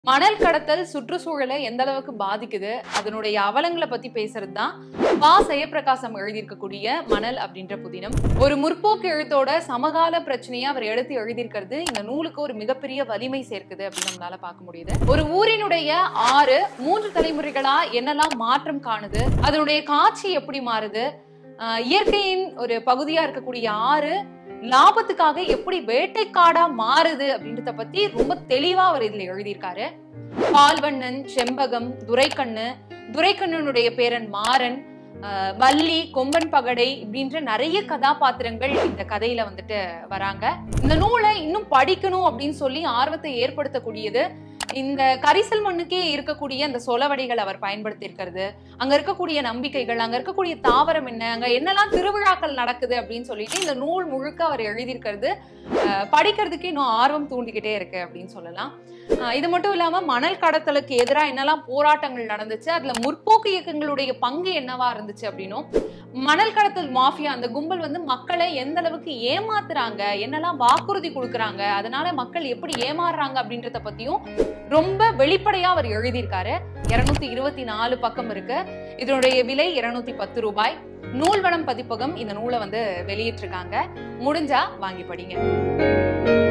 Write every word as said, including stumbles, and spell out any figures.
மணல் கடத்தல் சுற்றுச்சூழலை எந்த அளவுக்கு பாதிக்குது, அதனுடைய அவலங்களை பத்தி பேசுறது தான் வா ஜெயப்பிரகாசம் எழுதியிருக்கக்கூடிய மணல் அப்படின்ற புதினம். ஒரு முற்போக்கு எழுத்தோட சமகால பிரச்சனையை அவர் எடுத்து எழுதியிருக்கிறது இந்த நூலுக்கு ஒரு மிகப்பெரிய வலிமை சேர்க்குது அப்படின்னு நம்மளால பார்க்க முடியுது. ஒரு ஊரினுடைய ஆறு மூன்று தலைமுறைகளா என்னெல்லாம் மாற்றம் காணுது, அதனுடைய காட்சி எப்படி மாறுது, இயற்கையின் ஒரு பகுதியா இருக்கக்கூடிய ஆறு லாபத்துக்காக எப்படி வேட்டைக்காடா மாறுது அப்படின்றத பத்தி ரொம்ப தெளிவா அவர் இதுல எழுதியிருக்காரு. பால்வண்ணன், செம்பகம், துரைக்கண்ணு, துரைக்கண்ணனுடைய பேரன் மாறன், வள்ளி, கொம்பன் பகடை இப்படின்ற நிறைய கதாபாத்திரங்கள் இந்த கதையில வந்துட்டு வராங்க. இந்த நூலை இன்னும் படிக்கணும் அப்படின்னு சொல்லி ஆர்வத்தை ஏற்படுத்தக்கூடியது இந்த கரிசல் மண்ணுக்கே இருக்கக்கூடிய அந்த சொலவடிகள் அவர் பயன்படுத்தி இருக்கிறது, அங்க இருக்கக்கூடிய நம்பிக்கைகள், அங்க இருக்கக்கூடிய தாவரம் என்ன, அங்க என்னெல்லாம் திருவிழாக்கள் நடக்குது அப்படின்னு சொல்லிட்டு இந்த நூல் முழுக்க அவர் எழுதியிருக்கிறது படிக்கிறதுக்கு இன்னும் ஆர்வம் தூண்டிக்கிட்டே இருக்கு அப்படின்னு சொல்லலாம். இது மட்டும் இல்லாம மணல் கடத்தலுக்கு எதிராக என்னெல்லாம் போராட்டங்கள் நடந்துச்சு, அதுல முற்போக்கு இயக்கங்களுடைய பங்கு என்னவா இருந்துச்சு அப்படின்னும், மணல் கடத்தல் மாஃபியா அந்த கும்பல் வந்து மக்களை எந்த அளவுக்கு ஏமாத்துறாங்க, என்னெல்லாம் வாக்குறுதி கொடுக்குறாங்க, அதனால மக்கள் எப்படி ஏமாறுறாங்க அப்படின்றத பத்தியும் ரொம்ப வெளிப்படையா அவர் எழுதியிருக்காரு. இருநூத்தி இருபத்தி நாலு பக்கம் இருக்கு. இதனுடைய விலை இருநூத்தி பத்து ரூபாய். நூல்வனம் பதிப்பகம் இந்த நூலை வந்து வெளியிட்டிருக்காங்க. முடிஞ்சா வாங்கி படிங்க.